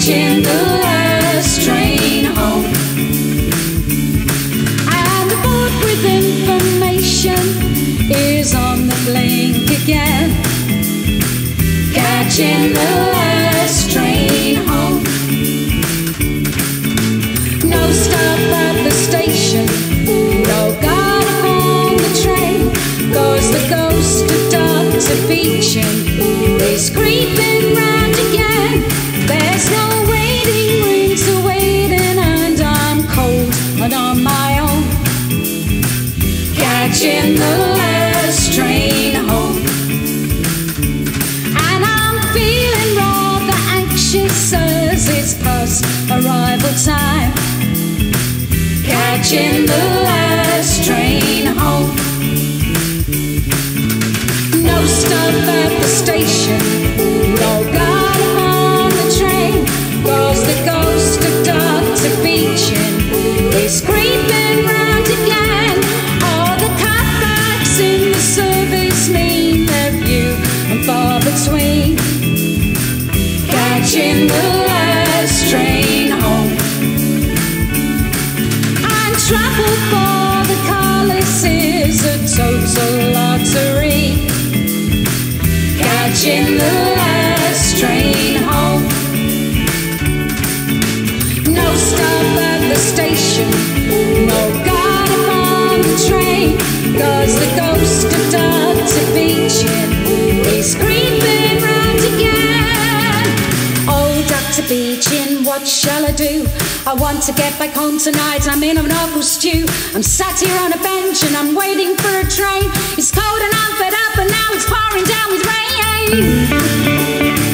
catching the last train home. And the board with information is on the blink again, catching the last train home. No stop at the station, no guard on the train, 'cause the ghost of Dr. Beecham is creeping round again. There's no waiting room to wait in, and I'm cold and on my own, catching the last train home. And I'm feeling rather anxious as it's past arrival time, catching the last train home. No stop at the station, no guard on the train, 'cause the ghost of Dr. Beecham is creeping round again. All the cutbacks in the service mean they're few and far between, catching the last train home. And travel for the carless is a total lottery, catching the last train home. No stop at the station, no guard upon the train, 'cause the ghost of Dr. Beecham is creeping round again. Oh, Dr. Beecham, what shall I do? I want to get back home tonight, I'm in an awful stew. I'm sat here on a bench and I'm waiting for a train. It's cold and I'm fed up and now it's pouring down with rain.